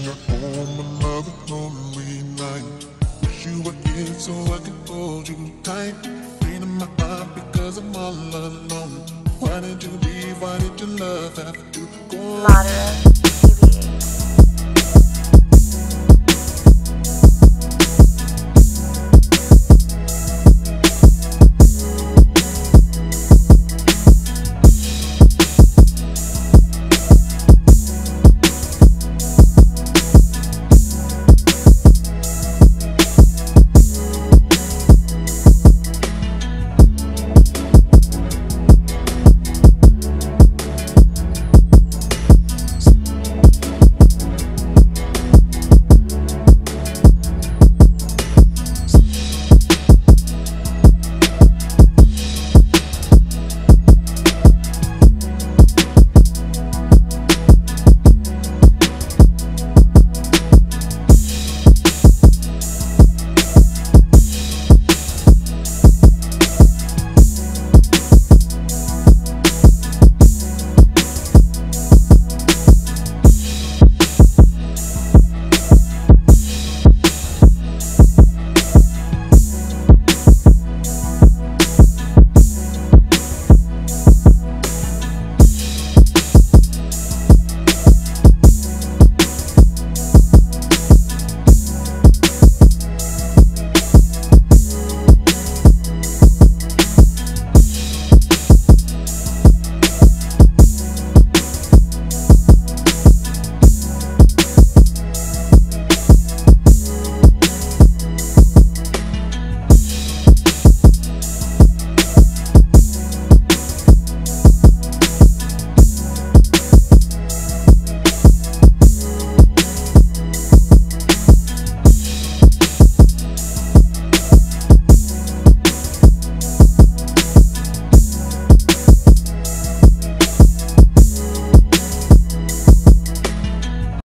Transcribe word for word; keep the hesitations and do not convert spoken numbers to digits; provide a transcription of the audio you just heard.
you're home another lonely night. Wish you were here so I could hold you tight. Beating my heart because I'm all alone. Why did you leave? Why did your love have to go? Moderate.